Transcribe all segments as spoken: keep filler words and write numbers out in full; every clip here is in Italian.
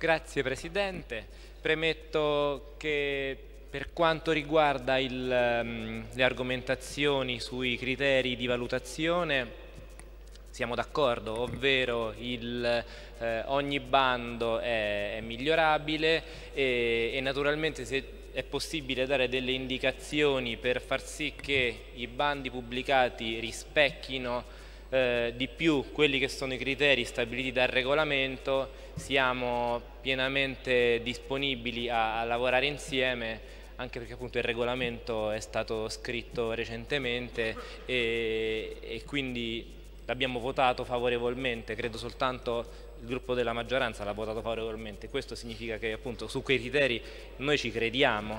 Grazie Presidente. Premetto che per quanto riguarda il, um, le argomentazioni sui criteri di valutazione siamo d'accordo, ovvero il, eh, ogni bando è, è migliorabile e, e naturalmente se è possibile dare delle indicazioni per far sì che i bandi pubblicati rispecchino eh, di più quelli che sono i criteri stabiliti dal regolamento, siamo pienamente disponibili a, a lavorare insieme, anche perché appunto il regolamento è stato scritto recentemente e, e quindi l'abbiamo votato favorevolmente, credo soltanto il gruppo della maggioranza l'ha votato favorevolmente. Questo significa che appunto su quei criteri noi ci crediamo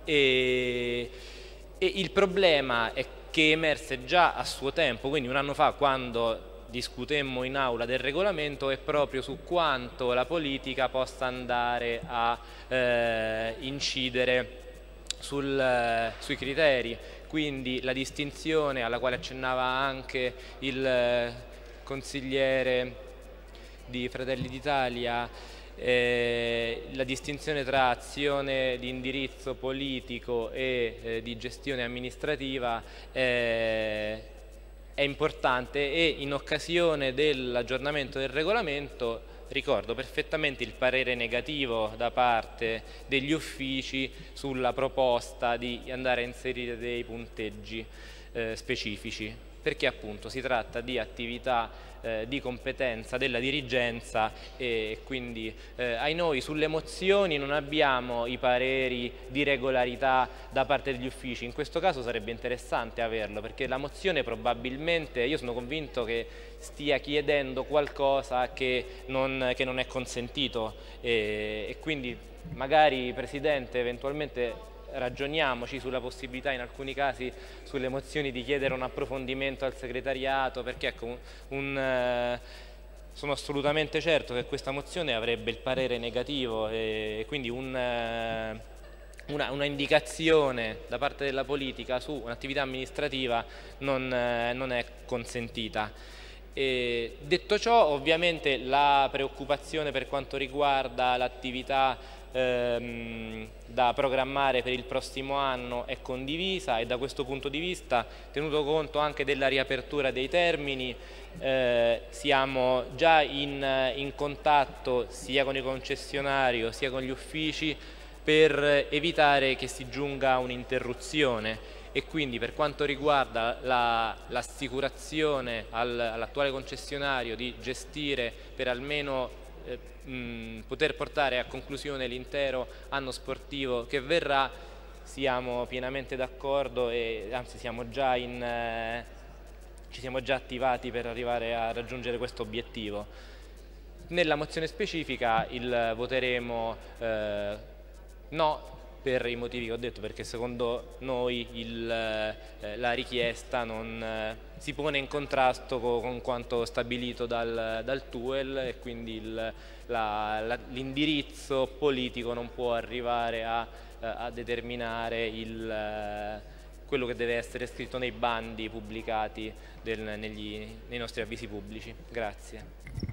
e, e il problema è che emerse già a suo tempo, quindi un anno fa, quando discutemmo in aula del regolamento, è proprio su quanto la politica possa andare a eh, incidere sul, eh, sui criteri. Quindi la distinzione alla quale accennava anche il eh, consigliere di Fratelli d'Italia, eh, la distinzione tra azione di indirizzo politico e eh, di gestione amministrativa eh, è importante e in occasione dell'aggiornamento del regolamento ricordo perfettamente il parere negativo da parte degli uffici sulla proposta di andare a inserire dei punteggi eh, specifici, perché appunto si tratta di attività eh, di competenza della dirigenza e quindi eh, ai noi sulle mozioni non abbiamo i pareri di regolarità da parte degli uffici. In questo caso sarebbe interessante averlo, perché la mozione probabilmente, io sono convinto che stia chiedendo qualcosa che non, che non è consentito e, e quindi magari Presidente eventualmente ragioniamoci sulla possibilità in alcuni casi sulle mozioni di chiedere un approfondimento al segretariato, perché ecco, un, un, eh, sono assolutamente certo che questa mozione avrebbe il parere negativo e quindi un, eh, una, una indicazione da parte della politica su un'attività amministrativa non, eh, non è consentita. E detto ciò, ovviamente la preoccupazione per quanto riguarda l'attività ehm, da programmare per il prossimo anno è condivisa e da questo punto di vista, tenuto conto anche della riapertura dei termini, eh, siamo già in, in contatto sia con i concessionari sia con gli uffici per evitare che si giunga a un'interruzione. E quindi per quanto riguarda l'assicurazione la, all'attuale concessionario di gestire per almeno eh, mh, poter portare a conclusione l'intero anno sportivo che verrà, siamo pienamente d'accordo e anzi siamo già in, eh, ci siamo già attivati per arrivare a raggiungere questo obiettivo. Nella mozione specifica il voteremo eh, no, per i motivi che ho detto, perché secondo noi il, eh, la richiesta non eh, si pone in contrasto con, con quanto stabilito dal, dal T U E L e quindi l'indirizzo politico non può arrivare a, a determinare il, eh, quello che deve essere scritto nei bandi pubblicati del, negli, nei nostri avvisi pubblici. Grazie.